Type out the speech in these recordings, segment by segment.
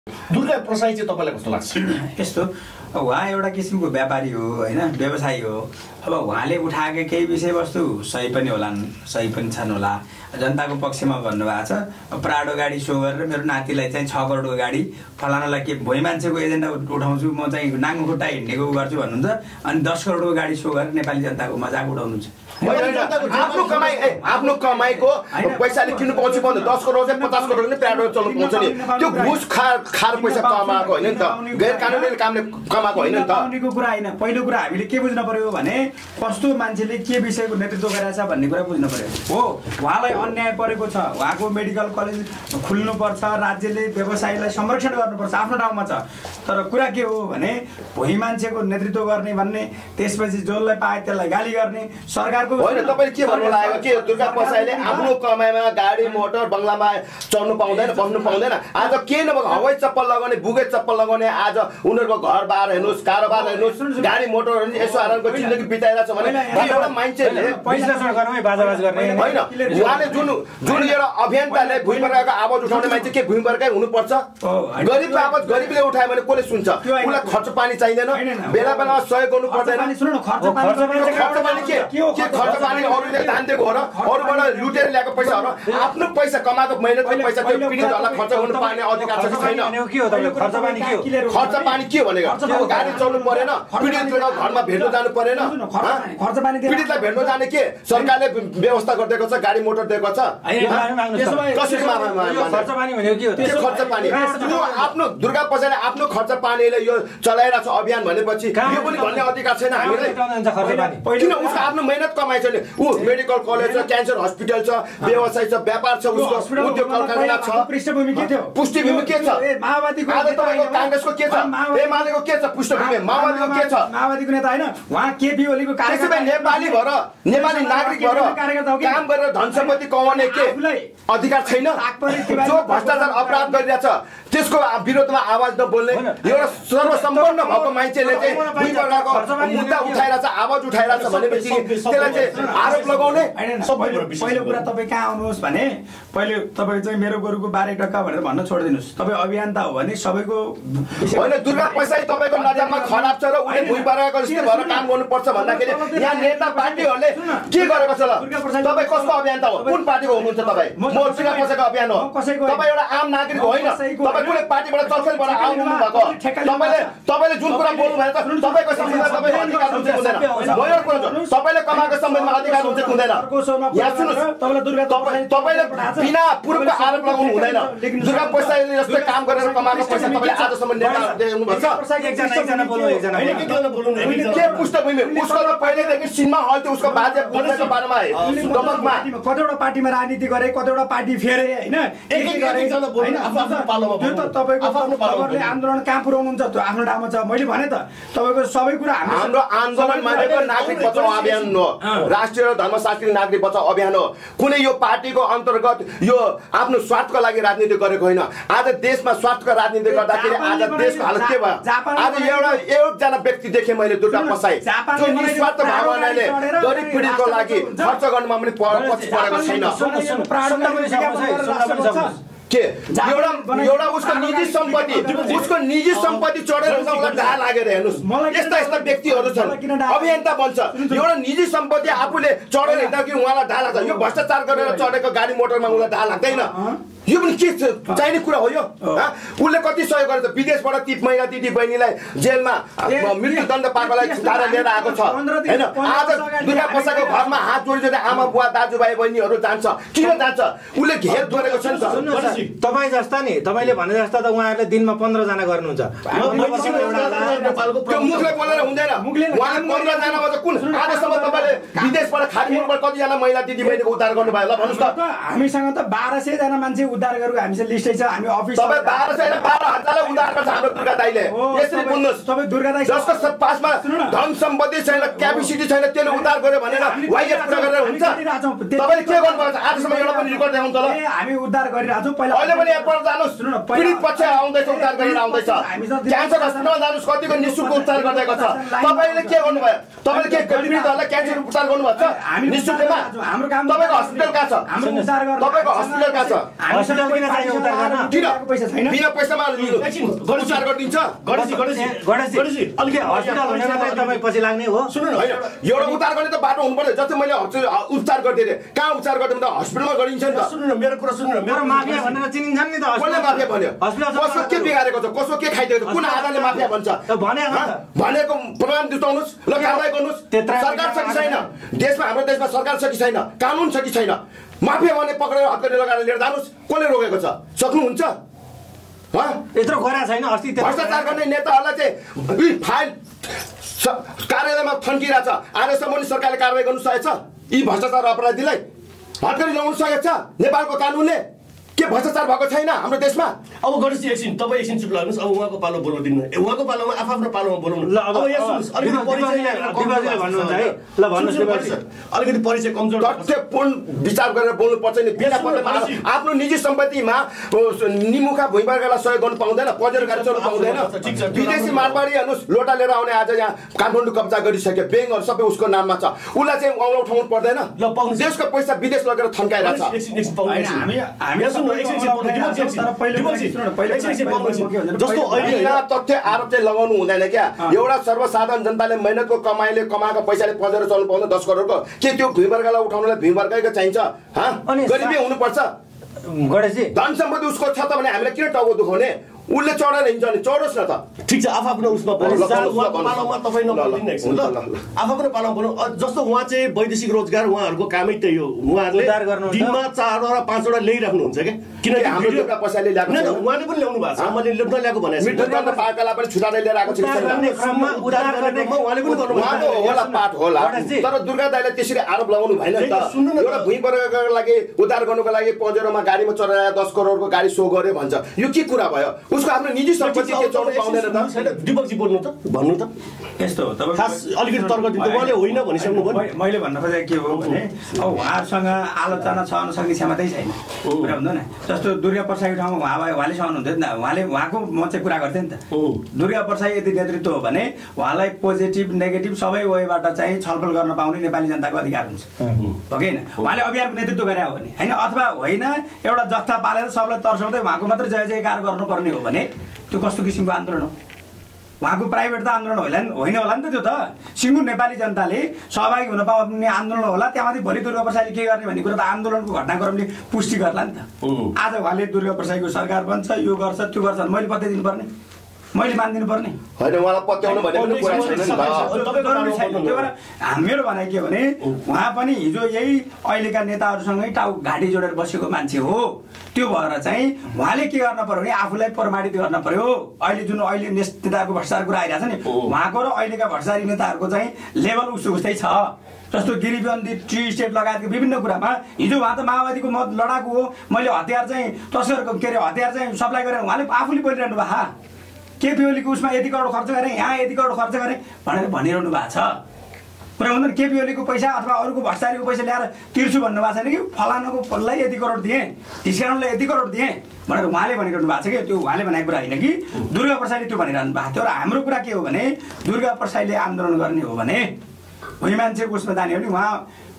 दुर्गा प्रसाई चाहिँ तपाईँलाई कस्तो लाग्छ? यस्तो उहाँ एउटा किसिमको व्यापारी हो होइन, व्यवसायी हो। अब उहाँले उठाएका केही विषयवस्तु सही पनि होलान्, सही पनि छन् होला। जनताको पक्षमा भन्नुभएको छ प्राडो गाडी सो गरेर मेरो नातिलाई चाहिँ 6 करोडको गाडी फलानालाई के भोइ मान्छेको एजेन्डा उठाउँछु, म चाहिँ नाङ्गो खुट्टा हिँडेको गर्छु भन्नुहुन्छ, अनि 10 करोडको गाडी सो गरेर नेपाली जनताको मजाक उठाउनुहुन्छ। आफ्नो कमाईको पैसाले किन्नु पाउँछ भने 10 करोड चाहिँ 50 करोड नै प्राडो चलाउनु पाउँछ नि। त्यो घुस खार पैसा कमाएको होइन नि त, गैर कानुनी कामले कमाएको होइन नि त। कमाउनेको कुरा होइन। पहिलो कुरा हामीले के बुझ्न पर्यो भने कस्तो मान्छेले के विषयको नेतृत्व गरेछ भन्ने कुरा बुझ्न पर्यो। हो, उहाँलाई अन्याय परेको छ, उहाँको मेडिकल कलेज खुल्नुपर्छ, राज्यले व्यवसायलाई संरक्षण गर्नुपर्छ, आफ्नो ठाउँमा छ। तर कुरा के हो भने भोइ मान्छेको नेतृत्व गर्ने भन्ने, त्यसपछि जसलाई पाए त्यसलाई गाली गर्ने, सरकारको होइन। तपाईँले के भन्नु लागेको के दुर्गा प्रसाईले आफ्नो कमाइमा गाडी मोटर बङ्गलामा चढ्नु पाउँदैन, बस्नु पाउँदैन? आज केही नभएको हवाई चप्पल लगाउने, बुगे चप्पल लगाउने, आज उनीहरूको घरबार हेर्नुहोस्, कारोबार हेर्नुहोस्, गाडी मोटरहरू यसो आरामको जिन्दगी बिताइरहेको छ भने एउटा मान्छेले होइन। उहाँले जुन एउटा अभियन्ताले भुइँबर्काको आवाज उठाउने मान्छे के भुइँबर्कै हुनुपर्छ? गरिबको आवाज गरिबले उठायो भने कसले सुन्छ? उसलाई खर्च पानी चाहिँदैन, बेला बेलामा सहयोग गर्नु पर्दैन। खर्च पानी के खर्च पानी अरूले दान दिएको हो र अरूबाट लुटेर ल्याएको पैसा हो र आफ्नो पैसा कमाएको मेहनतको पैसा त्यो पीडितहरूलाई खर्च गर्नु पार्ने अधिकार छ कि छैन? खर्च पानी के भनेको गाडी चल्नु परेन, पीडितको घरमा भेट्नु जानु परेन, पीडितलाई भेट्नु जाने के सरकारले व्यवस्था गरिदिएको छ, गाडी मोटर दिएको छ। खर्च पानी आफ्नो दुर्गा प्रसाईले आफ्नो खर्च पानीले यो चलाइरहेको छ अभियान भनेपछि यो पनि भन्ने अधिकार छैन हामीलाई? किन? उसको आफ्नो मेहनत कमाइ छ नि। ऊ मेडिकल कलेज छ, क्यान्सर हस्पिटल छ, व्यवसाय छ, व्यापार छ, उसको उद्योग कारखाना छ। पृष्ठभूमि के थियो? पुष्टिभूमि के छ? माओवादीको आज तपाईको कांग्रेसको के छ? एमालेको के छ? पुष्ठभूमि माओवादीको के छ? माओवादीको नेता हैन, उहाँ केपी ओलीको कार्यकर्ता। नेपाली भएर, नेपाली नागरिक भएर काम गरेर धन सम्पत्ति कमाउने के अधिकार छैन? जो भ्रष्टाचार अपराध गरिरहेछ त्यसको विरोधमा आवाज नबोल्ने एउटा सर्वसम्पन्न भएको मान्छेले चाहिँ भुइँबर्काको मुद्दा उठाइरहेछ, आवाज उठाइरहेछ भनेपछि त्यसलाई चाहिँ आरोप लगाउने? पहिलो कुरा तपाईँ कहाँ आउनुहोस् भने पहिले तपाईँ चाहिँ मेरो गोरुको 12 टक्का भनेर भन्न छोडिदिनुहोस्। तपाईँ अभियन्ता हो भने सबैको होइन। दुर्गा प्रसाई तपाईँको नजरमा खराब छ र उसले भुइँबर्काको जस्तै भएर काम गर्नुपर्छ भन्दाखेरि यहाँ नेता पार्टीहरूले के गरेको छ? तपाईँ कसको अभियन्ता हो? कुन पार्टीको हुनुहुन्छ तपाईँ? म दुर्गा प्रसाईको अभियान हो। तपाईँ एउटा आम नागरिक होइन, तपाईँ कुनै पार्टीबाट चलखेलबाट आउनु भएको। तपाईँले जुन कुरा बोल्नु भयो त तपाईँको सम्बन्धमा तपाईँको अधिकार हुन्छ हुँदैन? म एउटा कुरा भन्छु, तपाईँले कमाएको सम्बन्धमा अधिकार हुन्छ हुँदैन? यहाँ सुन्नुहोस्, तपाईँले बिना पूर्वको आरोप लगाउनु हुँदैन। दुर्गा प्रसाईले जस्तै काम गरेर कमाएको पैसा तपाईँले आजसम्म नेताहरू देख्नु भएको छ? के पुष्ठभूमि? उसको त पहिलेदेखि सिनमा हल्थ्यो, उसको बाजे बोल्नेको बारेमा कतिवटा पार्टीमा राजनीति गरे, कतिवटा पार्टी फेरे होइन, तपाईँले आन्दोलन कहाँ पुर्याउनुहुन्छ त्यो आफ्नो ठाउँमा छ। मैले भने त तपाईँको सबै कुरा हाम्रो आन्दोलन भनेको नागरिक बचाउ अभियान हो, राष्ट्रिय र धर्मशास्त्री नागरिक बचाउ अभियान हो। कुनै यो पार्टीको अन्तर्गत यो आफ्नो स्वार्थको लागि राजनीति गरेको होइन। आज देशमा स्वार्थको राजनीति गर्दाखेरि आज देशको हालत के भयो? आज एकजना व्यक्ति देखेँ मैले, दुर्गा प्रसाई, जो निस्वार्थ भावनाले गरिब पीडितको लागि खर्च गर्नुमा पनि पछि परेको छैन। के एउटा उसको निजी सम्पत्ति चढेर उसलाई ढा लागेर हेर्नुहोस्, यस्ता यस्ता व्यक्तिहरू छन्। अभियन्ता बन्छ, एउटा निजी सम्पत्ति आफूले चढेर हिँड्दा कि उहाँलाई ढा लाग्छ। यो भ्रष्टाचार गरेर चढेको गाडी मोटरमा उसलाई ढा लाग्दैन? यो पनि के चाहिने कुरा हो? यो उसले कति सहयोग गरेछ? विदेशबाट ती महिला दिदी बहिनीलाई जेलमा मृत्युदण्ड पाएकोलाई छुटाएर लिएर आएको छ होइन? आज दुर्गा प्रसाईको घरमा हात जोडिँदै आमा बुवा दाजुभाइ बहिनीहरू जान्छ, किन जान्छ? उसले घेर गरेको छ नि त। तपाईँ जस्ता नि, तपाईँले भने जस्ता त उहाँहरूले दिनमा 15 जना गर्नुहुन्छ। त्यो मुखले बोलेर हुँदैन। उहाँले 15 जना कुन आजसम्म तपाईँले विदेशबाट खाली मुलुकबाट कतिजना महिला दिदी बहिनीको उद्धार गर्नुभयो ल भन्नुहोस् त? हामीसँग त 1200 जना मान्छे उद्धार गरेको हामीसँग लिस्टै छ। हामी अफिस तपाईँ 1200-12,000 उद्धार गर्छ हाम्रो दुर्गा दाइले। यसरी बुझ्नुहोस्, तपाईँ दुर्गा दाइ जसको पासमा धन सम्पत्ति छैन, क्यापेसिटी छैन, त्यसले उद्धार गर्यो भनेर वाइएफ कुरा गरेर हुन्छ? तपाईँले के गर्नुभएको छ आजसम्म? एउटा पनि रिकर्ड देखाउनु त ल। हामी उद्धार गरिरहेछौँ। पहिला अहिले पनि एकपल्ट जानुहोस्, पीडित पक्ष आउँदैछ, उद्धार गरेर आउँदैछ। क्यान्सर हस्पिटलमा जानुहोस्, कतिको निःशुल्क उपचार गरिरहेको छ। तपाईँले के गर्नुभयो? तपाईँले के पीडितहरूलाई क्यान्सर उपचार गर्नुभएको छ निःशुल्कमा? हाम्रो काम तपाईँको हस्पिटल कहाँ छ? हाम्रो उद्धार गर्न तपाईँको हस्पिटल कहाँ छ? हस्पिटल किन चाहियो उद्धार गर्न? किन बिना पैसामा उपचार गरिदिन्छ गणेशजी अलिकति हस्पिटल हुनेमा चाहिँ तपाईँ पछि लाग्ने हो सुन्नु न होइन एउटा उद्धार गर्ने त बाटो हुनु पर्यो जस्तै मैले उपचार गरिदिएँ कहाँ उपचार गरिदिउँ त हस्पिटलमा गरिन्छ नि त सुन्नु न मेरो कुरा सुन्नु न मेरो माफिया भनेर चिनिन्छन् नि त कसले माफिया भन्यो हस्पिटल कसो के बिगारेको छ कसो के खाइदिएको छ कुन आधारले माफिया भन्छ भनेको प्रमाण दिउनुहोस् ल कारबाही गर्नुहोस् सरकार छ कि छैन देशमा हाम्रो देशमा सरकार छ कि छैन कानुन छ कि छैन माफिया भने पक्रेर हत्केरी लगाएर लिएर जानुहोस् कसले रोकेको छ सक्नुहुन्छ यत्रो गरा छैन अस्ति भ्रष्टाचार गर्ने नेताहरूलाई चाहिँ फाइल कार्यालयमा थन्किरहेछ आजसम्म पनि सरकारले कारबाही गर्नु सकेको छ यी भ्रष्टाचार अपराधीलाई हत्केरी लगाउनु सकेको छ नेपालको कानुनले के भ्रष्टाचार भएको छैन हाम्रो देशमा अब गणेशजी एकछिन तपाईँ एकछिन चुप लाग्नुहोस् अब उहाँको पालो बोल्नु दिनु उहाँको पालोमा आफ्नो पालोमा बोलाउनु अलिकति परिचय कमजोर तथ्यपूर्ण विचार गरेर बोल्नु पर्छ नि आफ्नो निजी सम्पत्तिमा निमुखा भुइँवर्गलाई सहयोग गर्नु पाउँदैन पजेरो गाडी चलाउनु पाउँदैन विदेशी मारवाडी हेर्नुहोस् लोटा लिएर आउने आज यहाँ काठमाडौँ कब्जा गरिसक्यो ब्याङ्कहरू सबै उसको नाममा छ उसलाई चाहिँ औँला उठाउनु पर्दैन देशको पैसा विदेश लगेर थन्काइरहेछ जस्तो तथ्य आरोप चाहिँ लगाउनु हुँदैन क्या एउटा सर्वसाधारण जनताले मेहनतको कमाइले कमाएको पैसाले पजेर चल्नु पाउँदैन 10 करोडको के त्यो भुइँवर्गलाई उठाउनलाई भुइँवर्गैको चाहिन्छ गरिबी हुनुपर्छ गणेशजी धन सम्पत्ति उसको छ त भने हामीले किन टाउको दुखाउने उसले चढेर हिँड्छ भने चढोस् न त ठिक छ आफ्नो उसमा पालोमा तपाईँ नबोलिदिनु एकछिन ल आफ्नो पालोमा बोल्नु जस्तो उहाँ चाहिँ वैदेशिक रोजगार उहाँहरूको कामै त्यही हो उहाँहरूले दिनमा 4 वटा 5 वटा ल्याइराख्नुहुन्छ क्या किनकि हाम्रो दुर्गा पैसाले ल्याएको छैन उहाँले पनि ल्याउनु भएको छ मैले ल्याएको भनेको छु पाकालाई पनि छुटाएर लिएर आएको छ उहाँले पनि गर्नु होला पाठ होला तर दुर्गा दाइले त्यसरी आरोप लगाउनु भएन नि त एउटा भुइँवर्गको लागि उद्धार गर्नुको लागि पजेरोमा गाडीमा चढाएर 10 करोडको गाडी सो गर्यो भन्छ यो के कुरा भयो उसको आफ्नो निजी सम्पत्ति के चढ्नु पाउँदैन त दिपकजी बोल्नु त भन्नु त यस्तो हो तपाईँ खास अलिकति तर्क दिनु उहाँले होइन भनिसक्नु भयो मैले भन्न खोजेको के हो भने अब उहाँहरूसँग आलोचना सहन सक्ने क्षमतै छैन कुरा हुँदैन जस्तो दुर्गा प्रसाईको ठाउँमा उहाँले सहनुहुन्थ्यो नि त उहाँको म चाहिँ कुरा गर्थेँ नि त दुर्गा प्रसाई यदि नेतृत्व हो भने उहाँलाई पोजिटिभ नेगेटिभ सबै वेबाट चाहिँ छलफल गर्न पाउने नेपाली जनताको अधिकार हुन्छ हो कि होइन उहाँले अभियानको नेतृत्व गरे हो भने होइन अथवा होइन एउटा जत्था पालेर सबलाई तर्साउँदै उहाँको मात्रै जय जयकार गर्नुपर्ने हो भने त्यो कस्तो किसिमको आन्दोलन हो उहाँको प्राइभेट त आन्दोलन होइन होला नि त त्यो त सिङ्गो नेपाली जनताले सहभागी हुन पाउने आन्दोलन होला त्यहाँमाथि भोलि दुर्गा प्रसाईले के गर्ने भन्ने कुरा त आन्दोलनको घटनाक्रमले पुष्टि गर्ला नि त आज उहाँले दुर्गा प्रसाईको सरकार बन्छ यो गर्छ त्यो गर्छ मैले पत्ता दिनुपर्ने मैले मानिदिनु पर्ने होइन उहाँलाई पत्याउनु भने पनि कुरा छैन नि त मेरो भनाइ के भने उहाँ पनि हिजो यही अहिलेका नेताहरूसँगै टाउ घाँटी जोडेर बसेको मान्छे हो त्यो भएर चाहिँ उहाँले के गर्न पर्यो भने आफूलाई प्रमाणित गर्न पर्यो अहिले जुन अहिले नेताको भ्रष्टाचार कुरा आइरहेको छ नि उहाँको र अहिलेका भ्रष्टाचारी नेताहरूको चाहिँ लेभल उस्तै छ जस्तो गिरिबन्दी टी स्टेट लगायतको विभिन्न कुरामा हिजो उहाँ त माओवादीको मत लडाकु हो मैले हतियार चाहिँ तस्करको के अरे हतियार चाहिँ सप्लाई गरेर उहाँले आफूले बोलिरहनु भएको केपी ओलीको उसमा यति करोड खर्च गरेँ यहाँ यति करोड खर्च गरेँ भनेर भनिरहनु भएको छ कुरा हुँदैन केपी ओलीको पैसा अथवा अरूको भ्रष्टाचारीको पैसा ल्याएर तिर्छु भन्नु भएको छैन कि फलानाको फललाई यति करोड दिएँ ढिस्काउनलाई यति करोड दिएँ भनेर उहाँले भनिरहनु भएको छ कि त्यो उहाँले भनेको कुरा होइन कि दुर्गा प्रसाईले त्यो भनिरहनु भएको थियो र हाम्रो कुरा के हो भने दुर्गा प्रसाईले आन्दोलन गर्ने हो भने भुइँ मान्छेको उसमा जाने हो भने उहाँ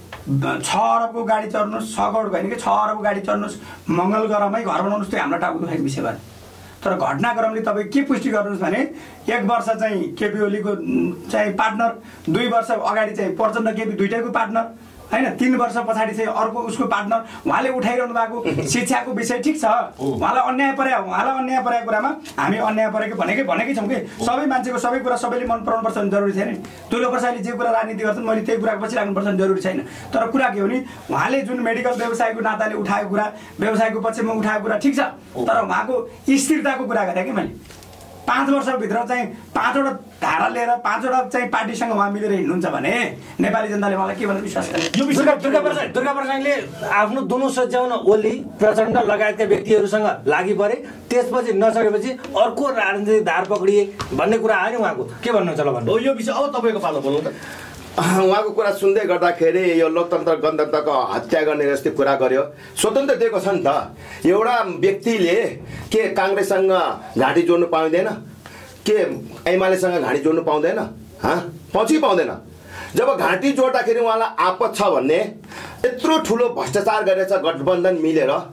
6 अरबको गाडी चढ्नुहोस् 6 करोडको होइन कि 6 अरबको गाडी चढ्नुहोस् मङ्गल ग्रहमै घर बनाउनुहोस् त्यो हाम्रो टाउको दुखाइको विषय भयो तर घटनाक्रमले तपाईँ के पुष्टि गर्नुहोस् भने 1 वर्ष चाहिँ केपी ओलीको चाहिँ पार्टनर 2 वर्ष अगाडि चाहिँ प्रचण्ड केपी दुइटैको पार्टनर हैन 3 वर्ष पछाडि चाहिँ अर्को उसको पार्टनर उहाँले उठाइरहनु भएको शिक्षाको विषय ठिक छ उहाँलाई अन्याय परेको कुरामा हामी अन्याय परेको भनेकै छौँ कि सबै मान्छेको सबै कुरा सबैले मन पराउनु पर्छ जरुरी छैन दुर्गा प्रसाईले जे कुरा राजनीति गर्छन् मैले त्यही कुराको पछि राख्नुपर्छ जरुरी छैन तर कुरा के हो नि उहाँले जुन मेडिकल व्यवसायको नाताले उठाएको कुरा व्यवसायको पक्षमा उठाएको कुरा ठिक छ तर उहाँको स्थिरताको कुरा गरेँ कि मैले 5 वर्षभित्र चाहिँ 5वटा धारा लिएर 5वटा चाहिँ पार्टीसँग उहाँ मिलेर हिँड्नुहुन्छ भने नेपाली जनताले मलाई के भनेर विश्वास गर्ने दुर्गा प्रसाईले आफ्नो दुनु सच्याउन ओली प्रचण्ड लगायतका व्यक्तिहरूसँग लागि परे त्यसपछि नसकेपछि अर्को राजनीतिक धार पक्रिए भन्ने कुरा आयो नि उहाँको के भन्नुहुन्छ ल भन्नु यो विषय अब तपाईँको पालो बोल्नु त उहाँको कुरा सुन्दै गर्दाखेरि यो लोकतन्त्र गणतन्त्रको हत्या गर्ने जस्तै कुरा गर्यो स्वतन्त्र दिएको छ नि त एउटा व्यक्तिले के काङ्ग्रेससँग घाँटी जोड्नु पाउँदैन के एमालेसँग घाँटी जोड्नु पाउँदैन पछि पाउँदैन जब घाँटी जोड्दाखेरि उहाँलाई आपत छ भन्ने यत्रो ठुलो भ्रष्टाचार गरेछ गठबन्धन मिलेर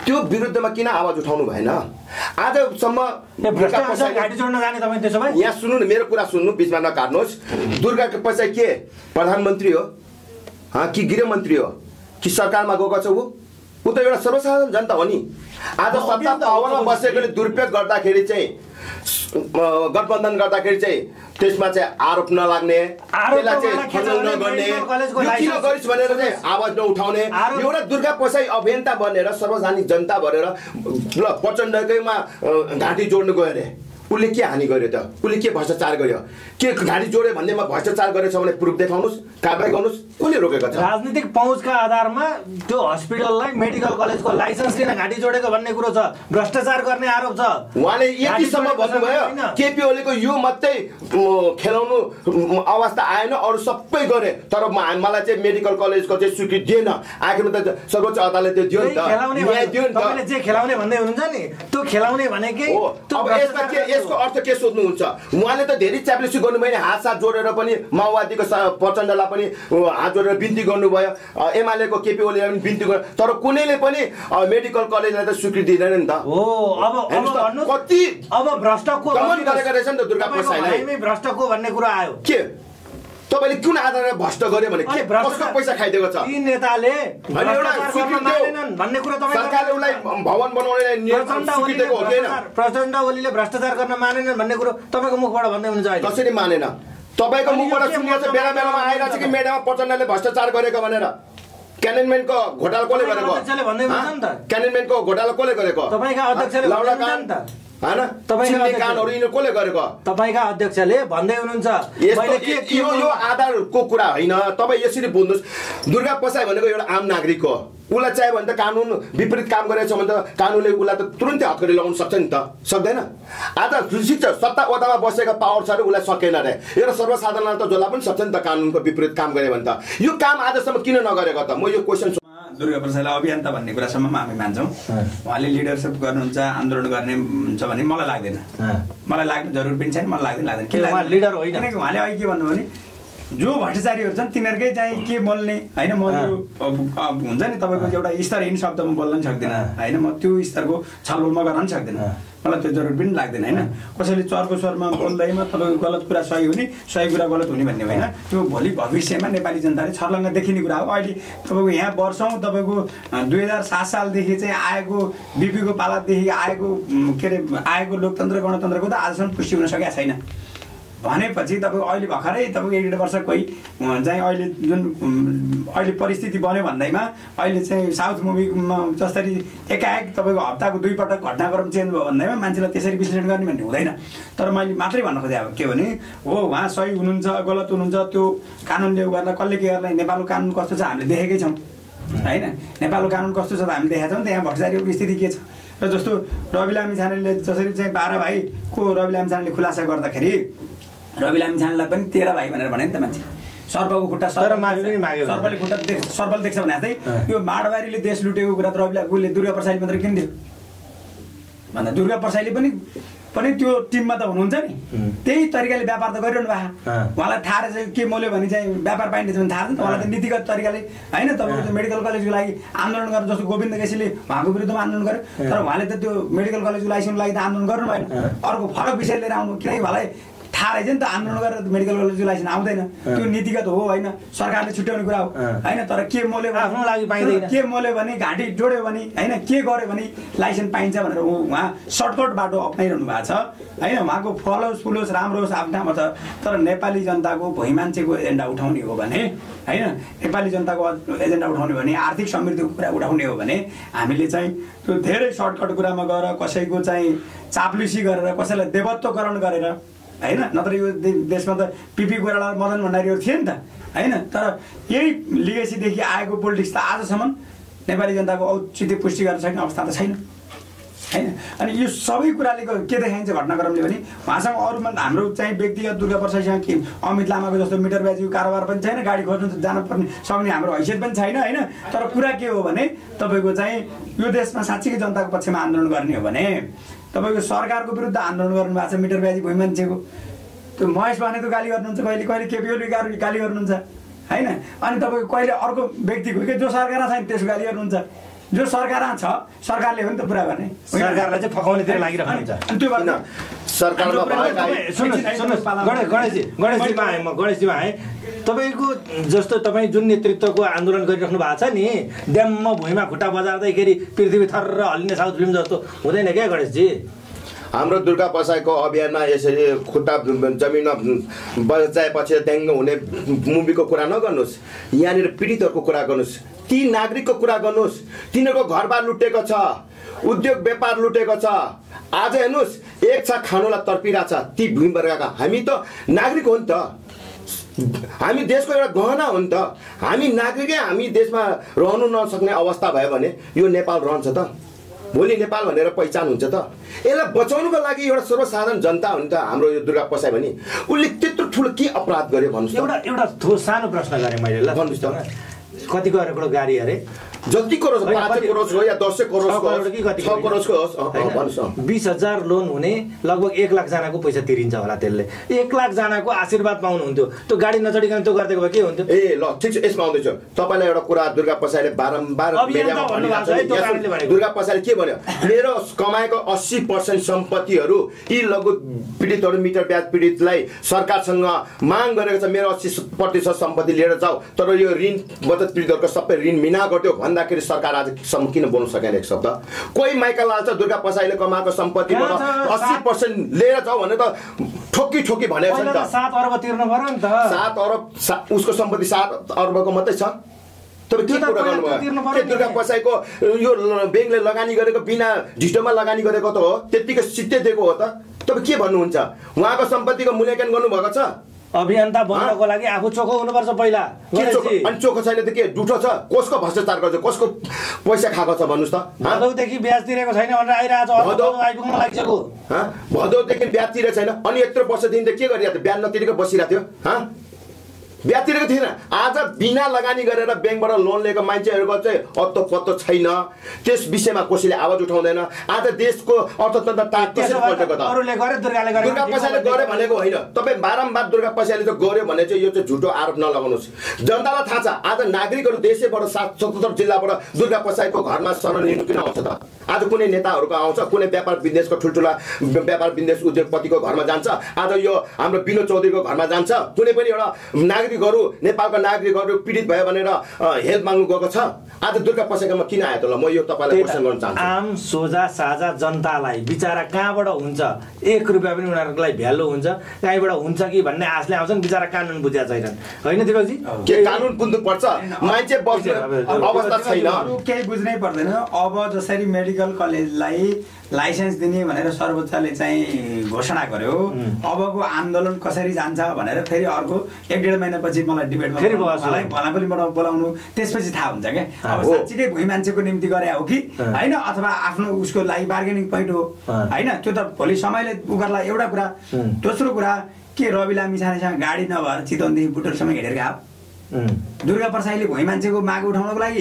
त्यो विरुद्धमा किन आवाज उठाउनु भएन? आजसम्म घाटी जोड्न जाने तपाईँ त्यसो भए यहाँ सुन्नु न, मेरो कुरा सुन्नु, बिचमा नकाट्नुहोस्। दुर्गाको पैसा के प्रधानमन्त्री हो कि गृहमन्त्री हो कि सरकारमा गएको छ? ऊ त एउटा सर्वसाधारण जनता हो नि। आज सत्ता पावरमा बसेकोले दुरुपयोग गर्दाखेरि चाहिँ, गठबन्धन गर्दाखेरि चाहिँ त्यसमा चाहिँ आरोप नलाग्ने, त्यसलाई चाहिँ छलफल नगर्ने, किन गरिस् भनेर चाहिँ आवाज नउठाउने, एउटा दुर्गा प्रसाई अभियन्ता बनेर सार्वजनिक जनता भनेर ल प्रचण्डकैमा घाँटी जोड्नु गयो अरे। उसले के हानि गर्यो त? उसले के भ्रष्टाचार गर्यो? के घाँटी जोड्यो भन्नेमा भ्रष्टाचार गरेछ भने प्रुफ देखाउनुहोस्, कारबाही गर्नुहोस्। कसले रोकेको छ? राजनीतिक पहुँचका आधारमा त्यो हस्पिटललाई मेडिकल कलेजको लाइसेन्स लिन घाँटी जोडेको भन्ने कुरो छ, भ्रष्टाचार गर्ने आरोप छ। उहाँले यतिसम्म भन्नुभयो केपी ओलीको यो मात्रै खेलाउनु अवस्था आएन, अरू सबै गरे, तर मलाई चाहिँ मेडिकल कलेजको चाहिँ स्वीकृति दिएन। आखिरमा त सर्वोच्च अदालतले दियो नि त, न्याय दियो नि त। तपाईँले जे खेलाउने भन्दै हुनुहुन्छ नि, त्यो खेलाउने भनेकै यसको अर्थ के सोध्नुहुन्छ? उहाँले त धेरै च्याप्लिसी गर्नुभयो नि, हात साथ जोडेर पनि माओवादीको प्रचण्डलाई पनि हात जोडेर बिन्ती गर्नुभयो, एमालेको केपी ओलीलाई पनि बिन्ती गर्यो, तर कुनैले पनि मेडिकल कलेजलाई त स्वीकृति दिँदैन नि त। कति अब भ्रष्टको गरेको रहेछ नि त दुर्गा प्रसाईलाई। भ्रष्टको भन्ने कुरा आयो के तपाईँले कुन आधारमा भ्रष्ट गर्यो भने कसको पैसा खाइदिएको छ? यी नेताले भन्ने कुरा सरकारले उसलाई भवन बनाउने स्वीकृति दिएको हो कि होइन? प्रचण्ड ओलीले भ्रष्टाचार गर्न मानेनन् भन्ने कुरो तपाईँको मुखबाट भन्दै हुनुहुन्छ। कसरी मानेन? तपाईँको मुखबाट सुनिएको छ, बेला बेलामा आइरहेको छ कि मेडामा प्रचण्डले भ्रष्टाचार गरेको भनेर। क्यानेनमेन्टको घोटाला कसले गरेको? क्यानेनमेन्टको घोटाला कसले गरेको? तपाईँका अध्यक्षले कसले गरेको? तपाईँका अध्यक्षले भन्दै हुनुहुन्छ। यो आधारको कुरा होइन, तपाईँ यसरी बुझ्नुहोस्। दुर्गा प्रसाई भनेको एउटा आम नागरिक हो। उसलाई चाहियो भने त कानुन विपरीत काम गरेछ भने त कानुनले उसलाई त तुरुन्तै हतकडी लगाउन सक्छ नि त, सक्दैन? आज सत्ता ओदामा बसेको पावर छ अरे उसलाई सकेन अरे। एउटा सर्वसाधारण त जसलाई पनि सक्छ नि त कानुनको विपरीत काम गरे भने त। यो काम आजसम्म किन नगरेको त? म यो क्वेसन दुर्गा प्रसाईलाई अभियन्ता भन्ने कुरासम्म हामी मान्छौँ। उहाँले लिडरसिप गर्नुहुन्छ, आन्दोलन गर्ने हुन्छ भन्ने मलाई लाग्दैन। मलाई लाग्ने जरुर पनि छैन, मलाई लाग्दैन। के लाग्छ लिडर होइन? किनकि उहाँले अहिले के भन्नुभयो भने जो भ्रष्टाचारीहरू छन् तिनीहरूकै चाहिँ के बोल्ने होइन। म हुन्छ नि तपाईँको एउटा स्तरहीन शब्दमा बोल्न पनि सक्दिनँ होइन। म त्यो स्तरको छलफलमा गर्न पनि सक्दिनँ, मलाई त्यो जरुर पनि लाग्दैन होइन। कसैले चर्को स्वरमा बोल्दैमा तपाईँको गलत कुरा सही हुने, सही कुरा गलत हुने भन्ने होइन। त्यो भोलि भविष्यमा नेपाली जनताले छर्लङ्ग देखिने कुरा हो। अहिले तपाईँको यहाँ वर्षौँ तपाईँको 2007 सालदेखि चाहिँ आएको बिपीको पालादेखि आएको के अरे आएको लोकतन्त्र गणतन्त्रको त आजसम्म पुष्टि हुन सकेको छैन भनेपछि तपाईँको अहिले भर्खरै तपाईँको 1.5 वर्ष कोही चाहिँ अहिले जुन अहिले परिस्थिति बन्यो भन्दैमा अहिले चाहिँ साउथ मुभीमा जसरी एकाएक तपाईँको हप्ताको 2 पटक घटनाक्रम चेन्ज भयो भन्दैमा मान्छेलाई त्यसरी विश्लेषण गर्ने भन्ने हुँदैन। तर मैले मात्रै भन्न खोजेँ अब के भने हो उहाँ सही हुनुहुन्छ गलत हुनुहुन्छ त्यो कानुनले गर्दा कसले के गर्दा नेपालको कानुन कस्तो छ हामीले देखेकै छौँ होइन। नेपालको कानुन कस्तो छ त हामीले देखाएको छौँ। त्यहाँ भ्रष्टाचारीको स्थिति के छ र जस्तो रवि लामिछानेले जसरी चाहिँ 12 भाइको रवि लामिछानेले खुलासा गर्दाखेरि रवि लामिछानेलाई पनि 13 भाइ भनेर भने नि त मान्छे। सर्पको खुट्टा सर्पले खुट्टा सर्पले देख्छ भने जस्तै यो माडवारीले देश लुटेको कुरा त रविले दुर्गा प्रसाईले मात्रै किन दियो भन्दा दुर्गा प्रसाईले पनि त्यो टिममा त हुनुहुन्छ नि। त्यही तरिकाले व्यापार त गरिरहनु भएको। उहाँलाई थाहा रहेछ के मोल्यो भने चाहिँ व्यापार पाइन्छ भने थाहा छ नि त। उहाँलाई त नीतिगत तरिकाले होइन तपाईँको मेडिकल कलेजको लागि आन्दोलन गरेर जस्तो गोविन्द केसीले उहाँको विरुद्धमा आन्दोलन गर्यो, तर उहाँले त त्यो मेडिकल कलेजको लाइसेन्सको लागि त आन्दोलन गर्नु भएन। अर्को फरक विषय लिएर आउनु किनकि उहाँलाई थाहा रहेछ नि त आन्दोलन गरेर मेडिकल कलेजको लाइसेन्स आउँदैन। त्यो नीतिगत हो होइन, सरकारले छुट्याउने कुरा हो होइन। तर के मोल्यो आफ्नो लागि पाइँदैन, के मोल्यो भने घाँटी जोड्यो भने होइन, के गर्यो भने लाइसेन्स पाइन्छ भनेर उहाँ सर्टकट बाटो अप्नाइरहनु भएको छ होइन। उहाँको फलोस् फुलोस् राम्रो होस् आफ्नो ठाउँमा छ, तर नेपाली जनताको भुइँ मान्छेको एजेन्डा उठाउने हो भने होइन, नेपाली जनताको एजेन्डा उठाउने भने आर्थिक समृद्धिको कुरा उठाउने हो भने हामीले चाहिँ त्यो धेरै सर्टकट कुरामा गएर कसैको चाहिँ चाप्लुसी गरेर कसैलाई देवत्वकरण गरेर होइन, नत्र यो देशमा त पिपी कोइराला मदन भण्डारीहरू थिए नि त होइन। तर यही लिगेसीदेखि आएको पोलिटिक्स त आजसम्म नेपाली जनताको औचित्य पुष्टि गर्न सक्ने अवस्था त छैन होइन। अनि यो सबै कुराले के देखाइन्छ घटनाक्रमले भने उहाँसँग अरूमा हाम्रो चाहिँ व्यक्तिगत दुर्गा प्रसाईसँग के अमित लामाको जस्तो मिटर ब्याजीको कारोबार पनि छैन, गाडी खोज्नु जान पर्ने सक्ने हाम्रो हैसियत पनि छैन होइन। तर कुरा के हो भने तपाईँको चाहिँ यो देशमा साँच्चीकै जनताको पक्षमा आन्दोलन गर्ने हो भने तपाईँको सरकारको विरुद्ध आन्दोलन गर्नु भएको छ मिटर ब्याजी भुइँ मान्छेको। त्यो महेश भने त गाली गर्नुहुन्छ, कहिले कहिले केपी ओली गाली गर्नुहुन्छ होइन। अनि तपाईँको कहिले अर्को व्यक्तिको जो सरकारमा छैन त्यसको गाली गर्नुहुन्छ जो सरकारमा छ सरकारले हो नि त पुरा गर्ने सरकारलाई चाहिँ फकाउनेतिर लागिरहेको हुन्छ अनि त्यो भएर सरकारमा गणेशजीमा आएँ तपाईँको जस्तो तपाईँ जुन नेतृत्वको आन्दोलन गरिराख्नु भएको छ नि ड्याममा भुइँमा खुट्टा बजार्दैखेरि पृथ्वी थर लिने साउथ फिल्म जस्तो हुँदैन क्या गणेशजी हाम्रो दुर्गा पसाईको अभियानमा यसरी खुट्टा जमिनमा बचाएपछि ड्याङ्ग हुने मुभीको कुरा नगर्नुहोस् यहाँनिर पीडितहरूको कुरा गर्नुहोस् ती नागरिकको कुरा गर्नुहोस् तिनीहरूको घरबार लुटेको छ उद्योग व्यापार लुटेको छ आज हेर्नुहोस् एक छाक खानुलाई तर्पिरहेछ ती भूमिवर्गका हामी त नागरिक हो नि त हामी देशको एउटा गहना हो नि त हामी नागरिकै हामी देशमा रहनु नसक्ने अवस्था भयो भने यो नेपाल रहन्छ त भोलि नेपाल भनेर पहिचान हुन्छ त यसलाई बचाउनुको लागि एउटा सर्वसाधारण जनता हो नि त हाम्रो यो दुर्गा पसाई भने उसले त्यत्रो ठुलो के अपराध गर्यो भन्नुहोस् त एउटा सानो प्रश्न गरेँ मैले ल भन्नुहोस् त कति गरेको गाडी अरे जति करोड 5 करोड हो या 10 करोड कि कति 6 करोडको होस् भन्नुहोस् 20,000 लोन हुने लगभग 1 लाख जनाको पैसा तिरिन्छ होला त्यसले 1 लाख जनाको आशीर्वाद पाउनुहुन्थ्यो त्यो गाडी नचढिकन त्यो गर्दै भए के हुन्थ्यो ए ल ठिक छ यसमा आउँदैछ तपाईलाई एउटा कुरा दुर्गा पसाईले बारम्बार मिडियामा भनिरहेको छ दुर्गा पसाईले के भन्यो मेरो कमाएको 80% सम्पत्तिहरू यी लघु पीडितहरू मिटर ब्याज पीडितलाई सरकारसँग माग गरेको छ मेरो 80% सम्पत्ति लिएर जाऊ तर यो ऋण बचत पीडितहरूको सबै ऋण मिना गर्यो भन्दाखेरि सरकार आजसम्म किन बोल्न सकेन एक शब्द कोही माइका लाल्छ दुर्गा पसाईले कमाएको सम्पत्तिबाट 80% लिएर जाऊ भने त ठोकी ठोकी भनेको छ नि त 7 अर्ब तिर्नु पर्यो नि त 7 अर्ब उसको सम्पत्ति 7 अर्बको मात्रै छ तपाईँ के कुरा गर्नुभयो के दुर्गा पसाईको यो ब्याङ्कले लगानी गरेको बिना ढिटोमा लगानी गरेको त हो त्यतिकै सित्तै दिएको हो त तपाईँ के भन्नुहुन्छ उहाँको सम्पत्तिको मूल्याङ्कन गर्नुभएको छ अभियन्ता बन्नको लागि आफू चोखो हुनुपर्छ पहिला अनि चोखो छैन त के डुठो छ कसको भ्रष्टाचार गर्छ कसको पैसा खाएको छ भन्नुहोस् त भदौदेखि ब्याज तिरेको छैन भनेर आइरहेको छ भदौदेखि ब्याज तिरेको छैन अनि यत्रो वर्षदेखि त के गरिरहेको थियो ब्याज नतिरेको बसिरहेको थियो ब्याज तिरेको थिएन आज बिना लगानी गरेर ब्याङ्कबाट लोन लिएको मान्छेहरूको चाहिँ अत्तो पत्तो छैन त्यस विषयमा कसैले आवाज उठाउँदैन आज देशको अर्थतन्त्र कसरी पल्टेको त दुर्गा पसाईले गर्यो भनेको होइन तपाईँ बारम्बार दुर्गा पसाईले त गर्यो भने चाहिँ यो चाहिँ झुटो आरोप नलगाउनुहोस् जनतालाई थाहा छ आज नागरिकहरू देशैबाट 77 जिल्लाबाट दुर्गा पसाईको घरमा शरण लिनु किन आउँछ त आज कुनै नेताहरूको आउँछ कुनै व्यापार बिजनेसको ठुल्ठुला व्यापार बिजनेस उद्योगपतिको घरमा जान्छ आज यो हाम्रो विनोद चौधरीको घरमा जान्छ कुनै पनि एउटा नागरिकहरू नेपालका नागरिकहरू पीडित भयो भनेर हेल्प माग्नु गएको छ आज दुर्गा पसाईकोमा किन आयो त ल म यो तपाईलाई क्वेशन गर्न चाहन्छु आम सोझा साझा जनतालाई बिचारा कहाँबाट हुन्छ 1 रुपैयाँ पनि उनीहरूलाई भ्यालु हुन्छ कहीँबाट हुन्छ कि भन्ने आशले आउँछन् बिचारा कानुन बुझ्या छैनन् होइन दिपकजी के कानुन बुझ्नु पर्छ मान्छे बस्ने अवस्था छैन केही बुझ्नै पर्दैन अब जसरी मेडिकल कलेजलाई लाइसेन्स दिने भनेर सर्वोच्चले चाहिँ घोषणा गर्यो अबको आन्दोलन कसरी जान्छ भनेर फेरि अर्को 1.5 महिनापछि मलाई डिबेटमा फेरि भला पनि बोलाउनु त्यसपछि थाहा हुन्छ क्या अब साँच्चीकै भुइँ मान्छेको निम्ति गरे हो कि होइन अथवा आफ्नो उसको लागि बार्गेनिङ पोइन्ट हो होइन त्यो त भोलि समयले उनीहरूलाई एउटा कुरा दोस्रो कुरा के रवि लामिछानेसँग गाडी नभएर चितवनदेखि बुटोलसम्म हिँडेर गयो दुर्गा पसाईले भुइँ मान्छेको माग उठाउनको लागि